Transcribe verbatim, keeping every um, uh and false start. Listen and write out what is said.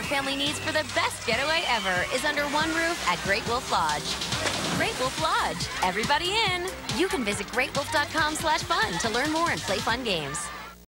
family needs for the best getaway ever is under one roof at Great Wolf Lodge. Great Wolf Lodge. Everybody in. You can visit great wolf dot com slash fun to learn more and play fun games.